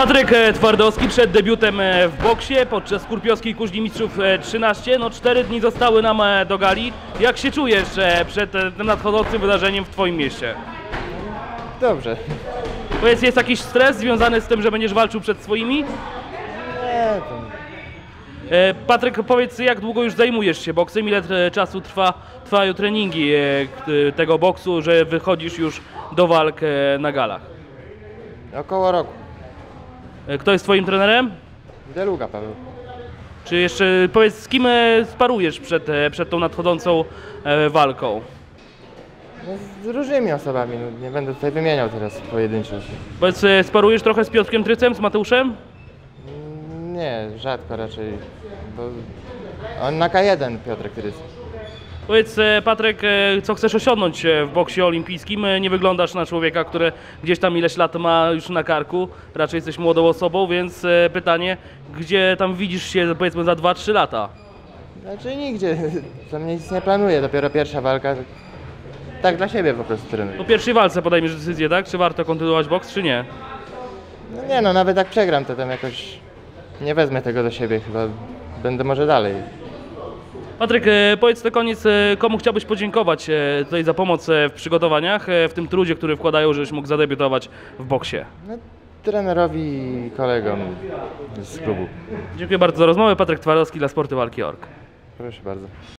Patryk Twardowski przed debiutem w boksie podczas Kurpiowskiej Kuźni Mistrzów 13. No 4 dni zostały nam do gali. Jak się czujesz przed tym nadchodzącym wydarzeniem w Twoim mieście? Dobrze. Powiedz, jest jakiś stres związany z tym, że będziesz walczył przed swoimi? Nie, to... Patryk, powiedz, jak długo już zajmujesz się boksem? Ile czasu trwają treningi tego boksu, że wychodzisz już do walk na galach? Około roku. Kto jest Twoim trenerem? Deluga, Paweł. Czy jeszcze, powiedz, z kim sparujesz przed tą nadchodzącą walką? No, z różnymi osobami, no, nie będę tutaj wymieniał teraz pojedynczo. Powiedz, sparujesz trochę z Piotrkiem Trycem, z Mateuszem? Nie, rzadko raczej, bo on na K1, Piotrek Tryc. Powiedz, Patryk, co chcesz osiągnąć w boksie olimpijskim? Nie wyglądasz na człowieka, który gdzieś tam ileś lat ma już na karku, raczej jesteś młodą osobą, więc pytanie, gdzie tam widzisz się, powiedzmy, za 2-3 lata? Znaczy nigdzie, tam nic nie planuję, dopiero pierwsza walka. Tak dla siebie po prostu trenuję. Po pierwszej walce podejmiesz decyzję, tak? Czy warto kontynuować boks, czy nie? No nie no, nawet jak przegram, to tam jakoś nie wezmę tego do siebie, chyba będę może dalej. Patryk, powiedz na koniec, komu chciałbyś podziękować tutaj za pomoc w przygotowaniach, w tym trudzie, który wkładają, żebyś mógł zadebiutować w boksie. No, trenerowi i kolegom z klubu. Dziękuję bardzo za rozmowę. Patryk Twardowski dla Sporty Walki.org. Proszę bardzo.